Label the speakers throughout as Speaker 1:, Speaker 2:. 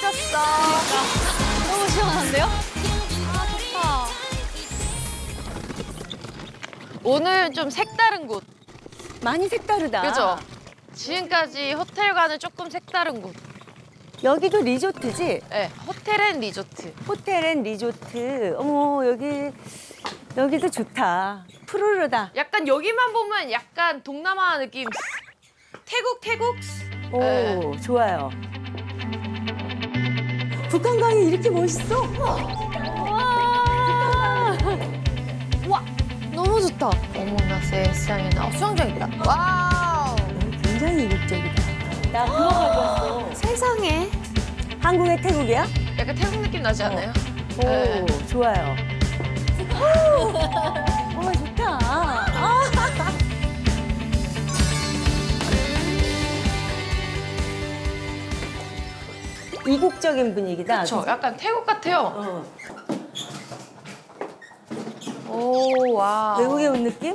Speaker 1: 미쳤어.
Speaker 2: 너무 시원한데요? 아, 좋다.
Speaker 1: 오늘 좀 색다른 곳.
Speaker 3: 많이 색다르다.
Speaker 1: 그죠? 지금까지 호텔과는 조금 색다른 곳.
Speaker 3: 여기도 리조트지?
Speaker 1: 네, 호텔 앤 리조트.
Speaker 3: 호텔 앤 리조트. 어머, 여기도 좋다. 푸르르다.
Speaker 1: 약간 여기만 보면 약간 동남아 느낌. 태국?
Speaker 3: 오,
Speaker 1: 네.
Speaker 3: 좋아요. 북한강이 이렇게 멋있어?
Speaker 2: 와, 너무 좋다.
Speaker 1: 어머나 세상에. 수영장 있다. 와우.
Speaker 3: 굉장히 이국적이다. 나 그거 가져왔어.
Speaker 2: 세상에.
Speaker 3: 한국의 태국이야?
Speaker 1: 약간 태국 느낌 나지 않아요?
Speaker 3: 오,
Speaker 1: 네.
Speaker 3: 좋아요. 와, 좋다. 이국적인 분위기다.
Speaker 1: 그렇죠. 약간 태국 같아요.
Speaker 3: 어.
Speaker 1: 오, 와.
Speaker 3: 외국에 온 느낌?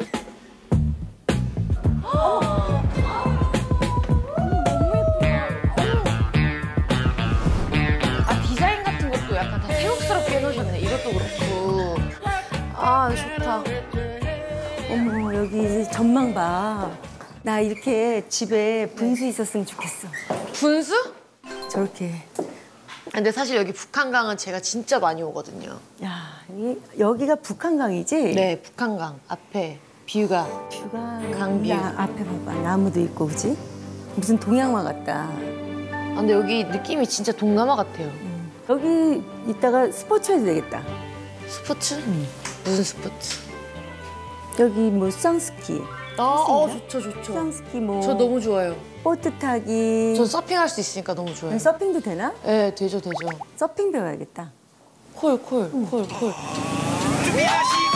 Speaker 1: 아, 디자인 같은 것도 약간 다 태국스럽게 해놓으셨네. 이것도 그렇고. 아, 좋다.
Speaker 3: 어머, 여기 전망 봐. 나 이렇게 집에 분수 있었으면 좋겠어.
Speaker 1: 분수?
Speaker 3: 저렇게.
Speaker 1: 근데 사실 여기 북한강은 제가 진짜 많이 오거든요.
Speaker 3: 야, 여기가 북한강이지?
Speaker 1: 네, 북한강 앞에 뷰가.
Speaker 3: 뷰가
Speaker 1: 강뷰.
Speaker 3: 나 앞에 봐봐. 나무도 있고, 그지? 무슨 동양화 같다.
Speaker 1: 아, 근데 여기 느낌이 진짜 동남아 같아요.
Speaker 3: 여기 이따가 스포츠 해도 되겠다.
Speaker 1: 스포츠? 무슨 스포츠?
Speaker 3: 여기 뭐 수상스키.
Speaker 1: 좋죠.
Speaker 3: 수상스키 뭐.
Speaker 1: 저 너무 좋아요.
Speaker 3: 보트 타기.
Speaker 1: 전 서핑할 수 있으니까 너무 좋아요.
Speaker 3: 서핑도 되나?
Speaker 1: 네, 되죠.
Speaker 3: 서핑 배워야겠다.
Speaker 1: 콜.
Speaker 4: 준비하시고